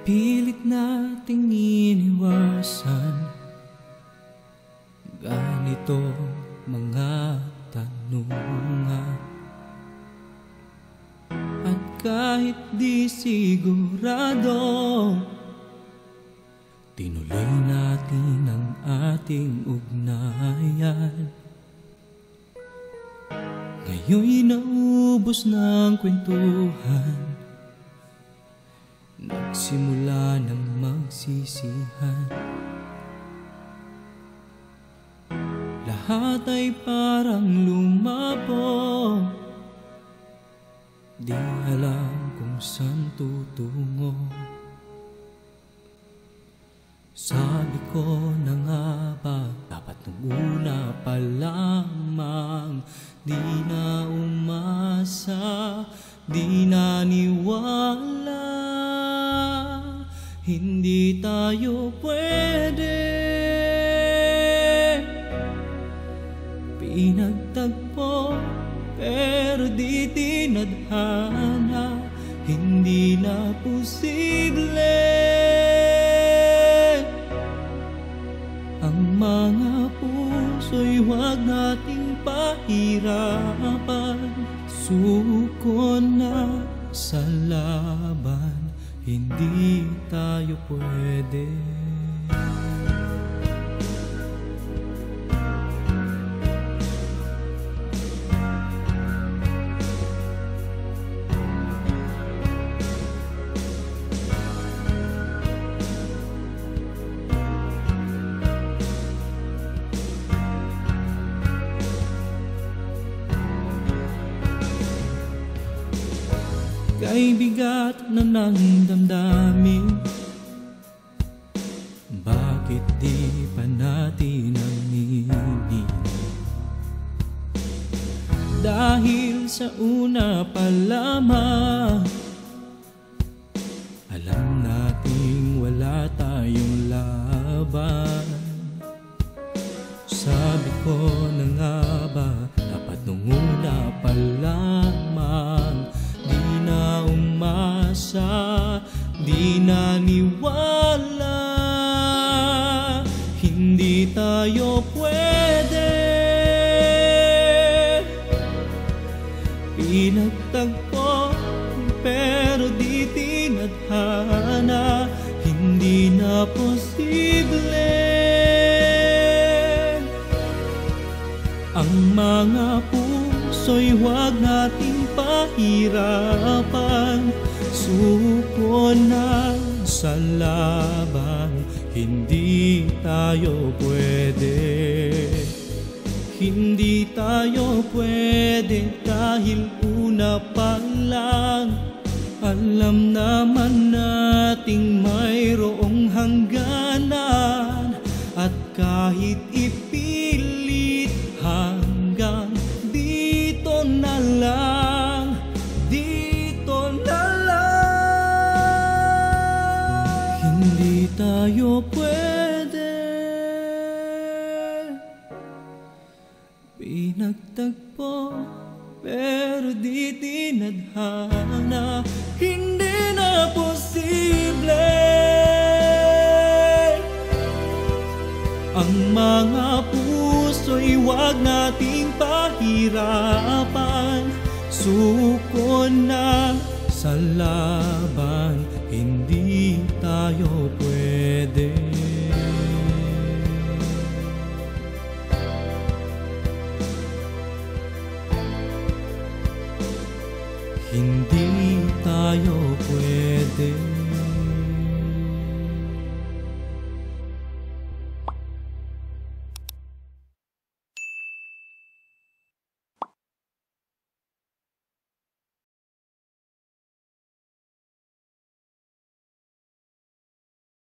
Pilit nating iniwasan ganito mga tanungan. At kahit di sigurado, tinuloy natin ang ating ugnayan. Ngayon'y naubos ng kwentuhan, nagsimula ng magsisihan. Lahat ay parang lumabo, di alam kung saan tutungo. Sabi ko na nga ba, dapat nung una pa lamang, di na umasa, di naniwala. Hindi tayo pwede, pinagtagpo pero di tinadhana. Hindi na posible ang mga puso'y huwag nating pahirapan. Suko na sa laban, hindi tayo pwede. Kay bigat na ng damdamin, bakit di pa natin aminin? Dahil sa una pa lamang, alam nating wala tayong laban. Sabi ko na nga ba, dapat nung una pa lamang, di na umasa, di naniwala. Hindi tayo pwede, pinagtagpo pero di tinadhana. Hindi na posible ang mga puso'y huwag nating pahirapan. Suko na sa laban, hindi tayo pwede. Hindi tayo pwede dahil una pa lang, alam naman nating mayroong hangganan. At kahit ipilit, hanggang dito na lang, dito na lang. Hindi tayo pwede, pinagtagpo pero di tinadhana. Hindi na posible ang mga puso'y huwag nating pahirapan. Suko na sa laban, hindi tayo pwede.